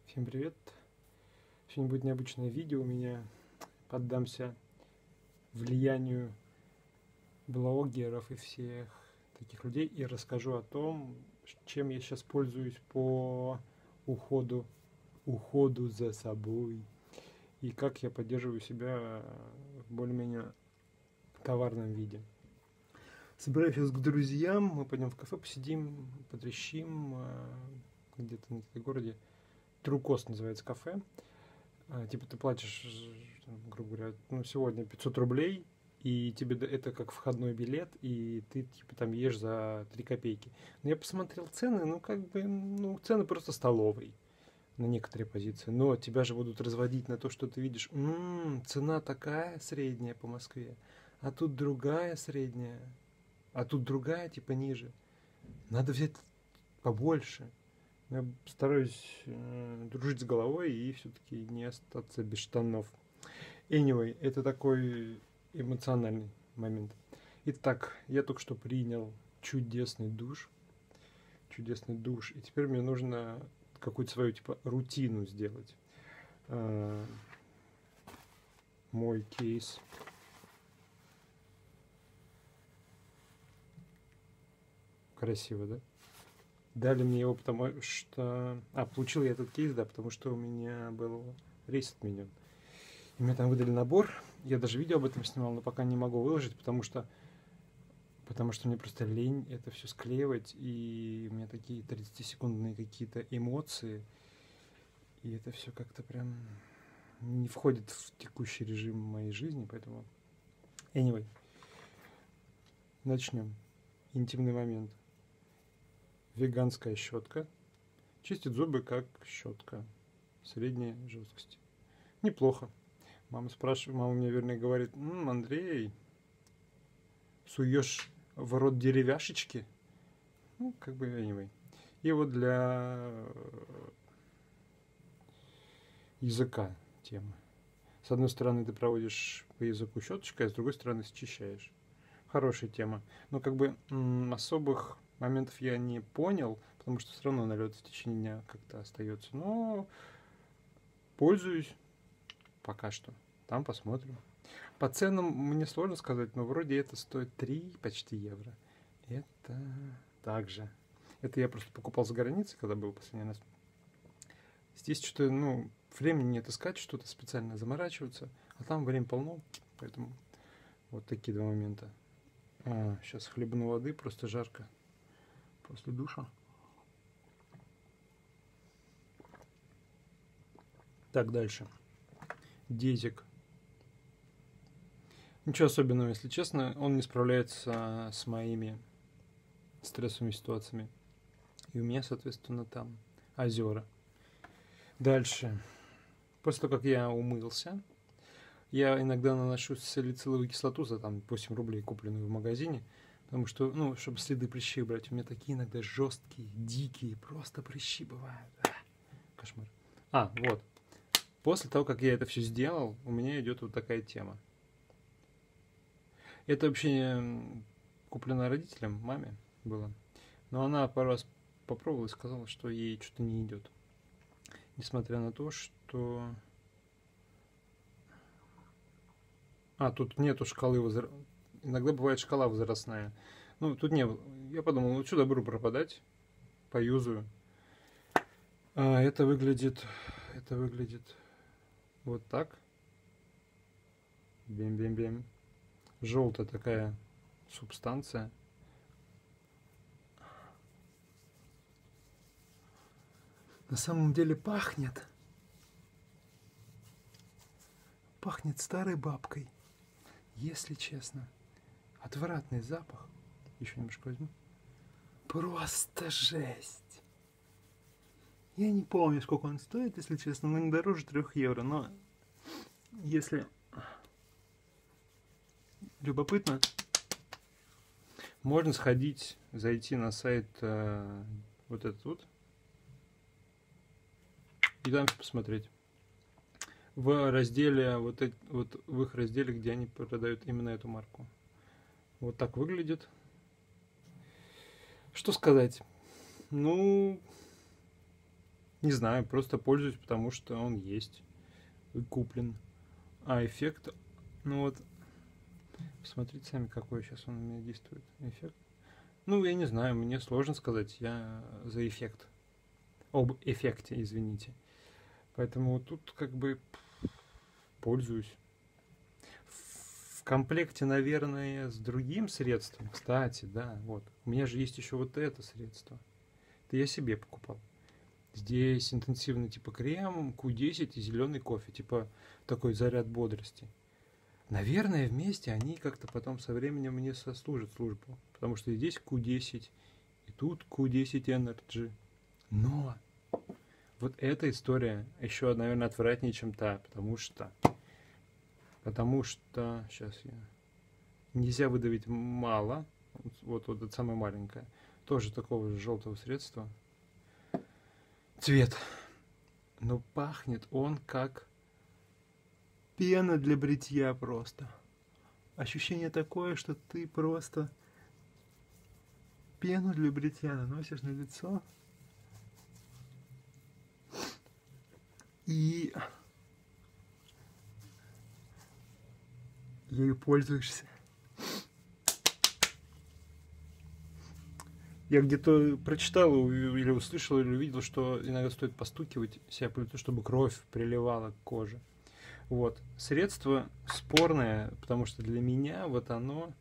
Всем привет! Сегодня будет необычное видео у меня. Поддамся влиянию блогеров и всех таких людей и расскажу о том, чем я сейчас пользуюсь по уходу за собой и как я поддерживаю себя в более-менее товарном виде. Собираюсь сейчас к друзьям, мы пойдем в кафе, посидим, потрещим где-то на этой городе. True Cost называется кафе. Типа ты платишь, грубо говоря, сегодня 500 рублей, и тебе это как входной билет, и ты типа там ешь за 3 копейки. Но я посмотрел цены, цены просто столовой на некоторые позиции. Но тебя же будут разводить на то, что ты видишь, цена такая средняя по Москве, а тут другая средняя, а тут другая типа ниже. Надо взять побольше. Я стараюсь дружить с головой и все-таки не остаться без штанов. Anyway, это такой эмоциональный момент. Итак, я только что принял чудесный душ. И теперь мне нужно какую-то свою типа рутину сделать. Мой кейс. Красиво, да? Дали мне его, потому что... получил я этот кейс, да, потому что у меня был рейс отменен. И мне там выдали набор. Я даже видео об этом снимал, но пока не могу выложить, потому что мне просто лень это все склеивать. И у меня такие 30-секундные какие-то эмоции. И это все как-то прям не входит в текущий режим моей жизни, поэтому... Anyway. Начнем. Интимный момент. Веганская щетка. Чистит зубы как щетка. Средней жесткости. Неплохо. Мама мне, вернее, говорит, Андрей, суешь в рот деревяшечки? Anyway. И вот для языка тема. С одной стороны, ты проводишь по языку щеточкой, а с другой стороны, счищаешь. Хорошая тема. Но особых моментов я не понял, потому что все равно налет в течение дня как-то остается. Но пользуюсь пока что. Там посмотрим. По ценам мне сложно сказать, но вроде это стоит 3 почти евро. Это также. Это я просто покупал за границей, когда был последний раз. Здесь что-то, времени нет искать, что-то специально заморачиваться. А там время полно, поэтому вот такие два момента. Сейчас хлебну воды, просто жарко после душа. Так, дальше. Дезик. Ничего особенного, если честно. Он не справляется с моими стрессовыми ситуациями. И у меня, соответственно, там озера. Дальше. После того, как я умылся, я иногда наношу салициловую кислоту за 8 рублей, купленную в магазине. Потому что, чтобы следы прыщей брать. У меня такие иногда жесткие, дикие, просто прыщи бывают. Кошмар. Вот. После того, как я это все сделал, у меня идет вот такая тема. Это вообще куплено родителям, маме было. Но она пару раз попробовала и сказала, что ей что-то не идет. Несмотря на то, что... тут нету шкалы возраста. Иногда бывает шкала возрастная. Тут не было. Я подумал, что добру пропадать. Поюзаю. Это выглядит вот так. Бим-бим-бим. Желтая такая субстанция. На самом деле пахнет старой бабкой. Если честно. Отвратный запах. Еще немножко возьму. Просто жесть. Я не помню, сколько он стоит, если честно, но не дороже 3 евро. Но если любопытно, можно сходить, зайти на сайт вот этот вот и там посмотреть. В разделе, в их разделе, где они продают именно эту марку. Вот так выглядит. Что сказать? Не знаю, просто пользуюсь, потому что он есть и куплен. А эффект, ну вот, посмотрите сами, какой сейчас он у меня действует. Эффект. Ну, я не знаю, мне сложно сказать, я за эффект. Об эффекте, извините. Поэтому тут как бы пользуюсь. В комплекте, наверное, с другим средством. Кстати, да, вот. У меня же есть еще вот это средство. Это я себе покупал. Здесь интенсивный типа крем, Q10 и зеленый кофе. Типа такой заряд бодрости. Наверное, вместе они как-то потом со временем мне сослужат службу. Потому что здесь Q10 и тут Q10 Energy. Но вот эта история еще, наверное, отвратнее, чем та. Потому что сейчас я... Нельзя выдавить мало. Вот это самое маленькое. Тоже такого же желтого средства. Цвет. Но пахнет он как пена для бритья просто. Ощущение такое, что ты просто пену для бритья наносишь на лицо. И ею пользуешься. Я где-то прочитал или услышал, или увидел, что иногда стоит постукивать себя по лицу, чтобы кровь приливала к коже. Вот. Средство спорное, потому что для меня вот оно...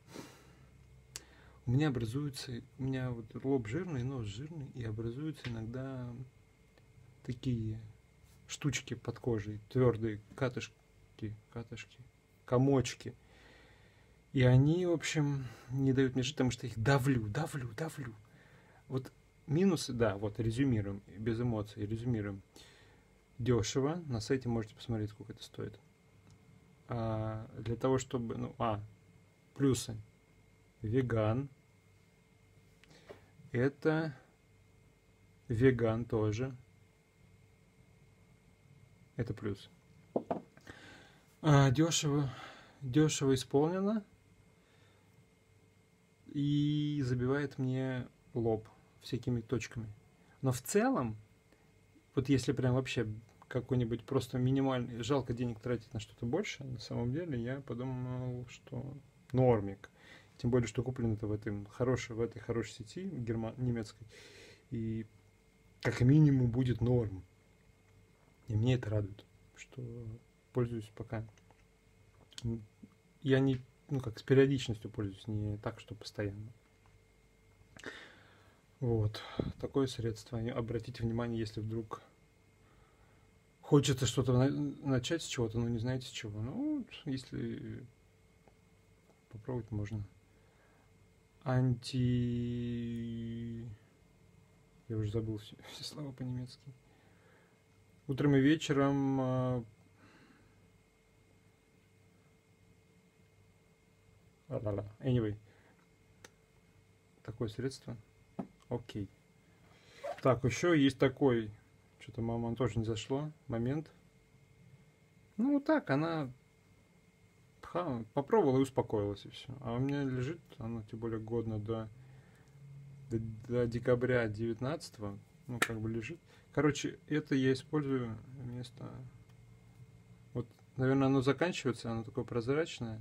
У меня вот лоб жирный, нос жирный, и образуются иногда такие штучки под кожей, твердые катышки, комочки. И они, в общем, не дают мне жить, потому что их давлю. Вот минусы, да, вот резюмируем, без эмоций, резюмируем. Дешево, на сайте можете посмотреть, сколько это стоит. Для того, чтобы, плюсы. Веган. Это веган тоже. Это плюс. Дешево исполнено. И забивает мне лоб всякими точками. Но в целом, вот если прям вообще какой-нибудь просто минимальный, жалко денег тратить на что-то больше, на самом деле я подумал, что нормик. Тем более, что куплено это в этой хорошей сети немецкой. И как минимум будет норм. И мне это радует, что пользуюсь пока. Я не, с периодичностью пользуюсь, не так, что постоянно. Вот, такое средство. Обратите внимание, если вдруг хочется что-то начать с чего-то, но не знаете с чего. Ну, если попробовать можно. Я уже забыл все слова по-немецки. Утром и вечером... Anyway. Такое средство. Окей. Так, еще есть такой... Что-то мама тоже не зашло. Момент. Ну, так, она... попробовала и успокоилась, и все. А у меня лежит, оно тем более годно до декабря 19-го. Ну, как бы лежит. Короче, это я использую вместо... Вот, наверное, оно заканчивается, оно такое прозрачное.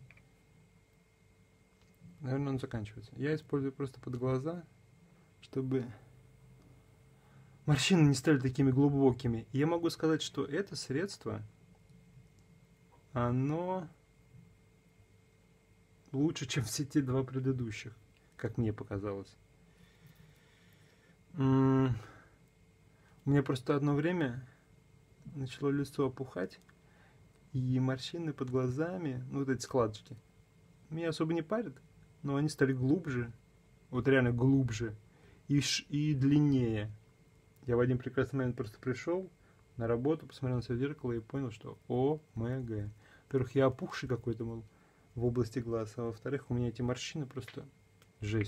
Наверное, оно заканчивается. Я использую просто под глаза, чтобы морщины не стали такими глубокими. И я могу сказать, что это средство, оно лучше, чем все те два предыдущих, как мне показалось. У меня просто одно время начало лицо опухать, и морщины под глазами, вот эти складочки, меня особо не парят, но они стали глубже, вот реально глубже и длиннее. Я в один прекрасный момент просто пришел на работу, посмотрел на себя в зеркало и понял, что ОМГ. Во-первых, я опухший какой-то, мол, в области глаз, а во-вторых, у меня эти морщины просто жесть.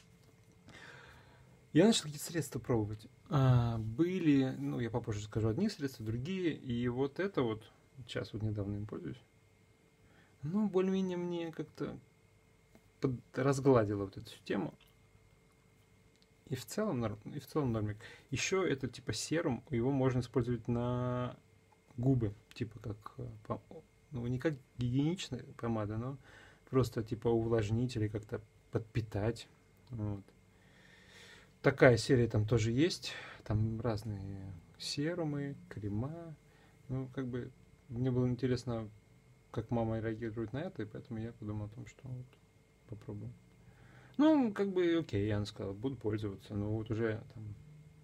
Я начал какие-то средства пробовать. Были, я попозже скажу, одни средства, другие, и вот это вот, сейчас вот недавно им пользуюсь, более-менее мне как-то разгладило вот эту тему. И в целом нормик. Еще это типа серум, его можно использовать на губы, типа как, ну не как гигиеничная помада, но просто типа увлажнить или как-то подпитать. Вот. Такая серия там тоже есть, там разные серумы, крема. Ну, как бы мне было интересно, как мама реагирует на это, и поэтому я подумал о том, что вот попробую. Ну, как бы, окей, она сказала, буду пользоваться. Но вот уже там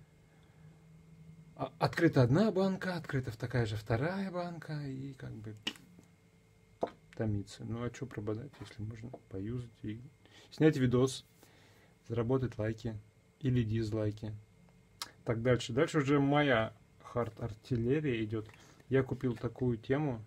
открыта одна банка, открыта такая же вторая банка, и как бы томиться. Ну, а что прободать, если можно поюзать и снять видос, заработать лайки или дизлайки. Так, дальше. Дальше уже моя хард-артиллерия идет. Я купил такую тему.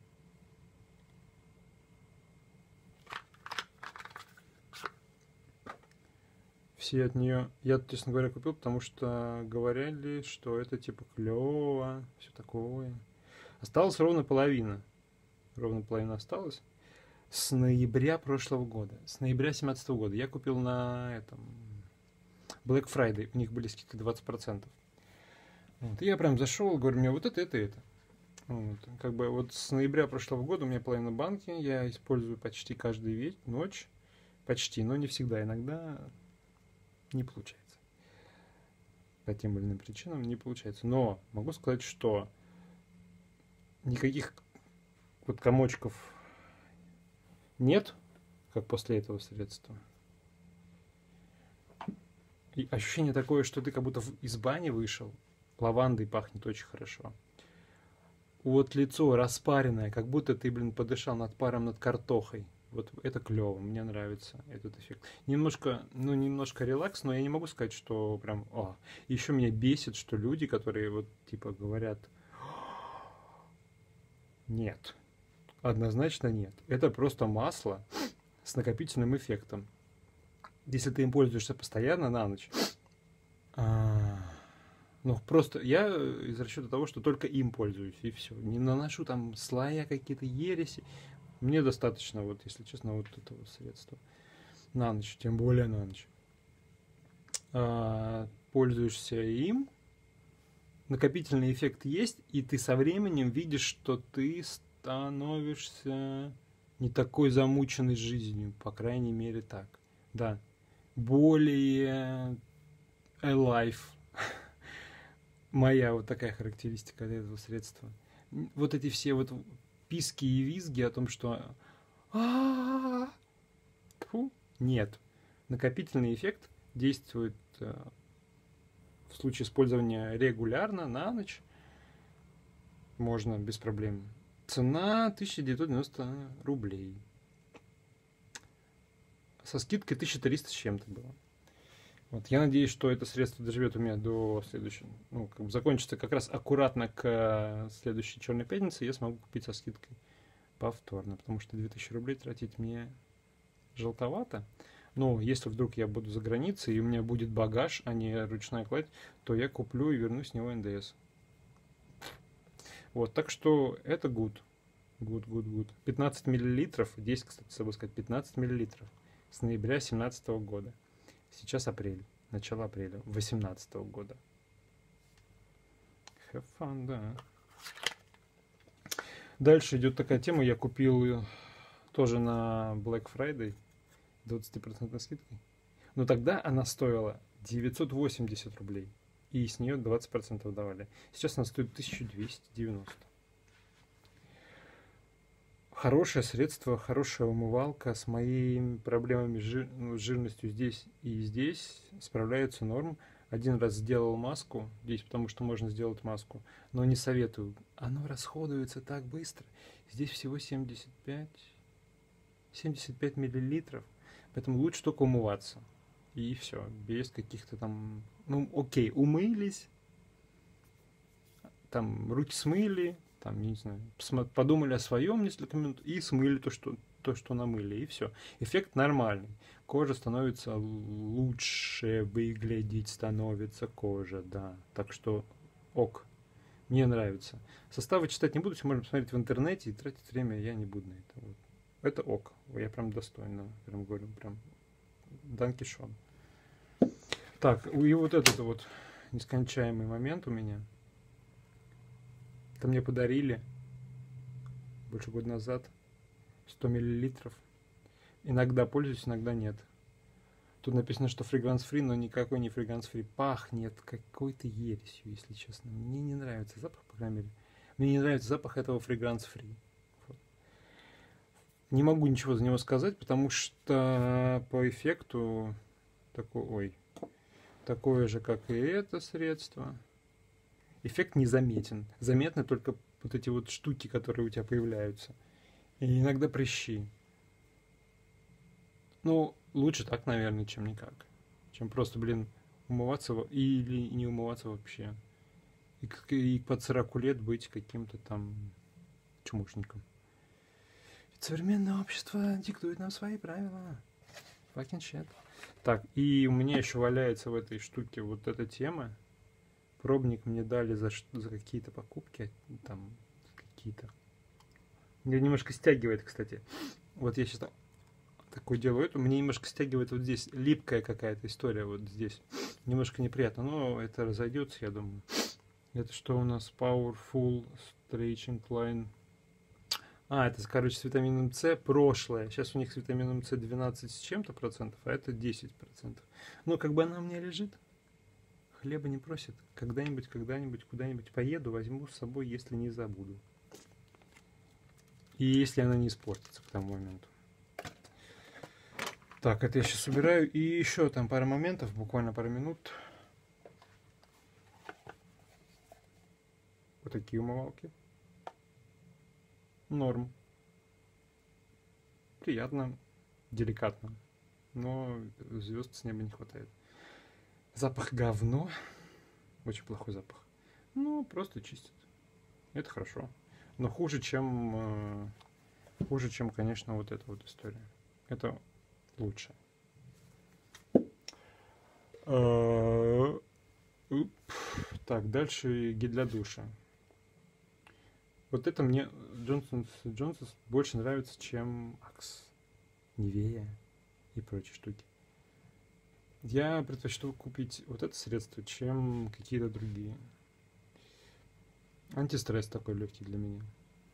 Все от нее... Я, честно говоря, купил, потому что говорили, что это типа клево, все такое. Осталась ровно половина. Ровно половина осталась. С ноября прошлого года. С ноября 2017 года. Я купил на этом... Black Friday. У них были скидки 20%. Вот. И я прям зашел, говорю, мне вот это. Вот. Как бы вот с ноября прошлого года у меня половина банки. Я использую почти каждую ночь. Почти, но не всегда. Иногда не получается. По тем или иным причинам не получается. Но могу сказать, что никаких вот комочков нет, как после этого средства. И ощущение такое, что ты как будто из бани вышел. Лавандой пахнет очень хорошо. Вот лицо распаренное, как будто ты, подышал над паром над картохой. Вот это клево, мне нравится этот эффект. Немножко релакс, но я не могу сказать, что прям... Еще меня бесит, что люди, которые вот типа говорят, нет, однозначно нет. Это просто масло с накопительным эффектом. Если ты им пользуешься постоянно на ночь, ну, просто я из расчета того, что только им пользуюсь, и все. Не наношу там слоя какие-то ереси. Мне достаточно, вот, если честно, вот этого средства. На ночь, тем более на ночь. Пользуешься им, накопительный эффект есть, и ты со временем видишь, что ты становишься не такой замученной жизнью, по крайней мере так. Да, более alive. Моя вот такая характеристика этого средства. Вот эти все вот писки и визги о том, что нет. Накопительный эффект действует в случае использования регулярно на ночь. Можно без проблем. Цена 1990 рублей. Со скидкой 1300 с чем-то было. Вот, я надеюсь, что это средство доживет у меня до следующего. Ну, как бы закончится как раз аккуратно к следующей Черной пятнице, я смогу купить со скидкой повторно, потому что 2000 рублей тратить мне желтовато. Но если вдруг я буду за границей и у меня будет багаж, а не ручная кладь, то я куплю и верну с него НДС. Вот, так что это good. Good. 15 миллилитров, здесь, кстати, забыл сказать, 15 миллилитров с ноября 2017 года. Сейчас апрель, начало апреля 2018 года. Have fun, да. Дальше идет такая тема, я купил тоже на Black Friday 20% скидкой. Но тогда она стоила 980 рублей. И с нее 20% давали. Сейчас она стоит 1290. Хорошее средство, хорошая умывалка. С моими проблемами с жирностью здесь и здесь справляется норм. Один раз сделал маску здесь, потому что можно сделать маску, но не советую. Оно расходуется так быстро. Здесь всего 75 миллилитров. Поэтому лучше только умываться. И все, без каких-то там... Ну, окей, умылись, там руки смыли, там, не знаю, подумали о своем несколько минут и смыли то, что намыли, и все. Эффект нормальный. Кожа становится лучше выглядеть, становится кожа, да. Так что ок. Мне нравится. Составы читать не буду, все можно посмотреть в интернете, и тратить время я не буду на это. Вот. Это ок. Я прям достойно, прям говорю, прям Данкишон. Так, и вот этот вот нескончаемый момент у меня. Это мне подарили больше года назад 100 миллилитров. Иногда пользуюсь, иногда нет. Тут написано, что фрагранс-фри, но никакой не фрагранс-фри. Пахнет какой-то ересью, если честно. Мне не нравится запах, по крайней мере. Мне не нравится запах этого фрагранс-фри. Вот. Не могу ничего за него сказать, потому что по эффекту такое же, как и это средство. Эффект незаметен. Заметны только вот эти вот штуки, которые у тебя появляются. И иногда прыщи. Ну, лучше так, наверное, чем никак. Чем просто, умываться или не умываться вообще. И под 40 лет быть каким-то там чмошником. Ведь современное общество диктует нам свои правила. Fucking shit. Так, и у меня еще валяется в этой штуке вот эта тема. Пробник мне дали за какие-то покупки. Там какие-то. Меня немножко стягивает, кстати. Вот я сейчас такое делаю. Мне немножко стягивает вот здесь. Липкая какая-то история вот здесь. Немножко неприятно. Но это разойдется, я думаю. Это что у нас? Powerful Stretching Line. Это, короче, с витамином С прошлое. Сейчас у них с витамином С 12 с чем-то процентов, а это 10%. Ну, как бы она у меня лежит. Хлеба не просит. Когда-нибудь, куда-нибудь поеду, возьму с собой, если не забуду. И если она не испортится к тому моменту. Так, это я сейчас убираю. И еще там пара моментов, буквально пару минут. Вот такие умывалки. Норм. Приятно, деликатно. Но звезд с неба не хватает. Запах говно. Очень плохой запах. Ну, просто чистит. Это хорошо. Но хуже, чем, конечно, вот эта вот история. Это лучше. Так, дальше гель для душа. Вот это мне Джонсонс больше нравится, чем Акс, Нивея и прочие штуки. Я предпочту купить вот это средство, чем какие-то другие. Антистресс такой легкий для меня.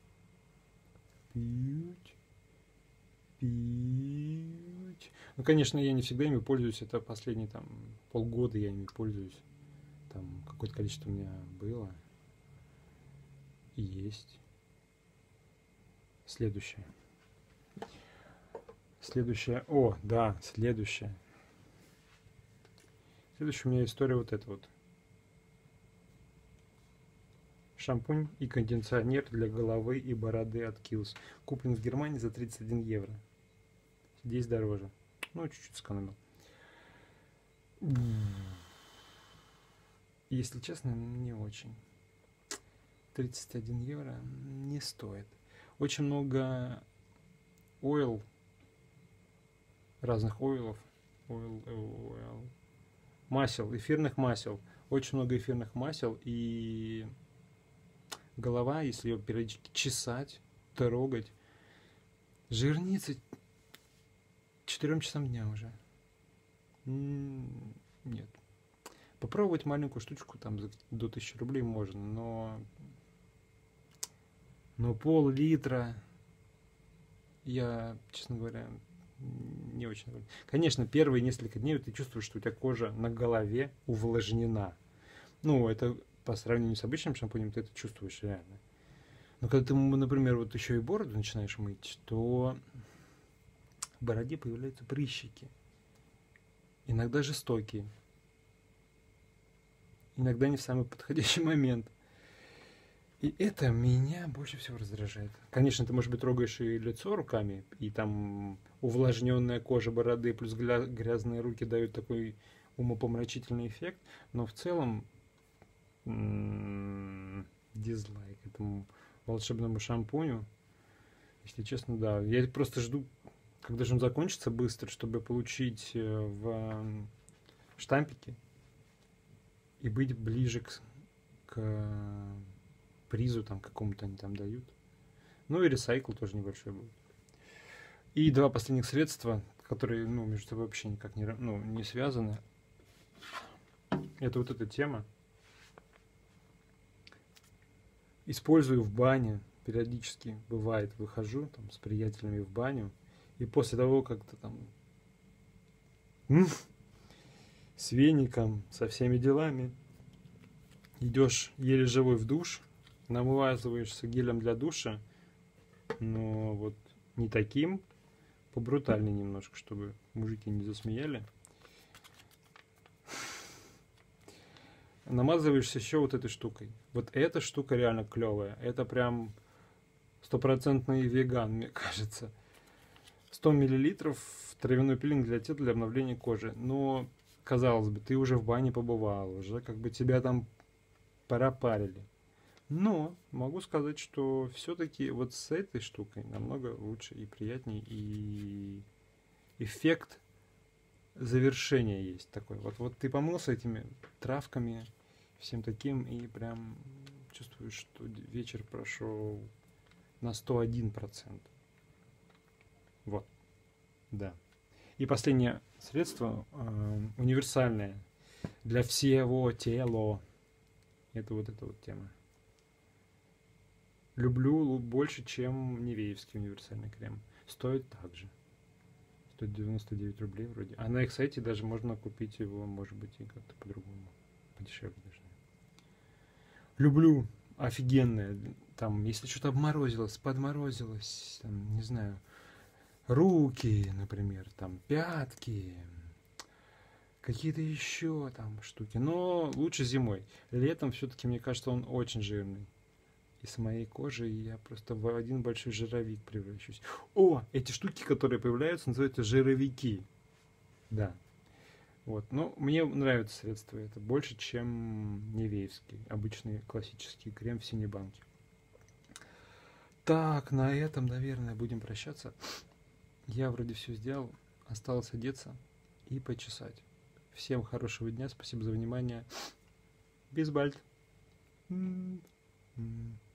Ну, конечно, я не всегда ими пользуюсь. Это последние там полгода я ими пользуюсь. Там какое-то количество у меня было. И есть. Следующее. Следующее у меня история вот эта вот. Шампунь и кондиционер для головы и бороды от Kiehl's. Куплен в Германии за 31 евро. Здесь дороже. Ну, чуть-чуть сэкономил. Если честно, не очень. 31 евро не стоит. Очень много разных масел, эфирных масел. Очень много эфирных масел, и голова, если ее периодически чесать, трогать, жирнится 4 часам дня уже. Нет. Попробовать маленькую штучку там до 1000 рублей можно, но пол-литра я, честно говоря, не очень доволен. Конечно, первые несколько дней ты чувствуешь, что у тебя кожа на голове увлажнена. Ну, это по сравнению с обычным шампунем ты это чувствуешь реально. Но когда ты, например, вот еще и бороду начинаешь мыть, то в бороде появляются прыщики. Иногда жестокие. Иногда не в самый подходящий момент. И это меня больше всего раздражает. Конечно, ты, может быть, трогаешь и лицо руками, и там увлажненная кожа бороды плюс грязные руки дают такой умопомрачительный эффект, но в целом дизлайк этому волшебному шампуню. Если честно, да. Я просто жду, когда же он закончится быстро, чтобы получить в штампике и быть ближе к призу там какому-то они там дают. Ну и ресайкл тоже небольшой будет. И два последних средства, которые между собой вообще никак не связаны. это вот эта тема. Использую в бане. Периодически бывает, выхожу там с приятелями в баню. И после того, как ты там с веником, со всеми делами, идешь еле живой в душ, намываешься гелем для душа, но вот не таким, побрутальнее немножко, чтобы мужики не засмеяли. Намазываешься еще вот этой штукой. Вот эта штука реально клевая. Это прям стопроцентный веган, мне кажется. 100 мл травяной пилинг для тела для обновления кожи. Но, казалось бы, ты уже в бане побывал, уже как бы тебя там пропарили. Но могу сказать, что все-таки вот с этой штукой намного лучше и приятнее, и эффект завершения есть такой. Вот ты помылся этими травками, всем таким, и прям чувствуешь, что вечер прошел на 101%. Вот. Да. И последнее средство универсальное для всего тела. Это вот эта вот тема. Люблю больше, чем Нивеевский универсальный крем. Стоит так же. Стоит 99 рублей вроде. А на их сайте даже можно купить его, может быть, и как-то по-другому. Подешевле даже. Люблю. Офигенное. Там, если что-то обморозилось, подморозилось, там, не знаю, руки, например, там, пятки, какие-то еще там штуки. Но лучше зимой. Летом все-таки, мне кажется, он очень жирный. И с моей кожей я просто в один большой жировик превращусь. О, эти штуки, которые появляются, называются жировики. Да. Вот. Но мне нравится средство это больше, чем Нивеевский. Обычный классический крем в синей банке. Так, на этом, наверное, будем прощаться. Я вроде все сделал. Осталось одеться и почесать. Всем хорошего дня. Спасибо за внимание. Bis bald.